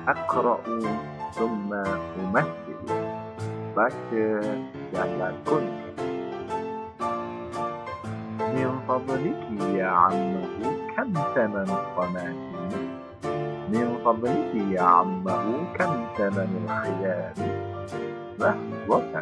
Aqra'u thumma umathilu. Baca dan lakon. Min fadliki ya ammahu kam thaman qanatini. Min fadliki ya ammahu kam thaman al-khiyari. Lahzatan.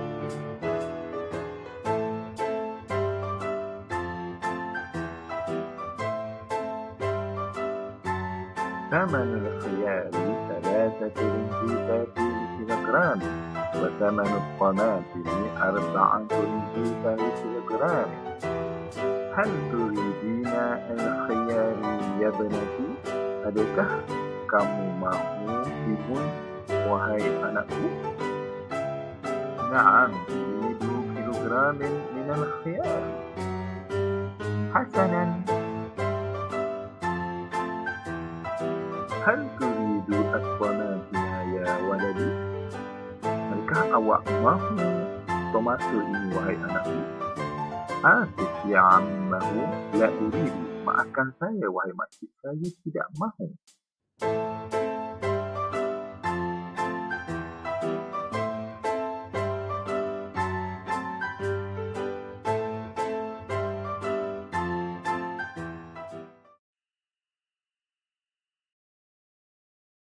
ثمن الخيار 3 رنجيتات لكيلوغرام وثمن الطماطم 4 رنجيتات لكيلوغرام. هل تريدين الخيار يا بنتي؟ Adakah kamu mahu timun, wahai anakku? Na'am, uridu kilogramin minal khiyar. Hasanan. Hal turidu at-tamatina ya waladi? Adakah awak mahu tomato ini, wahai anakku? Asif ya ammahu la uridu. Maafkan saya, wahai makcik, saya tidak mahu.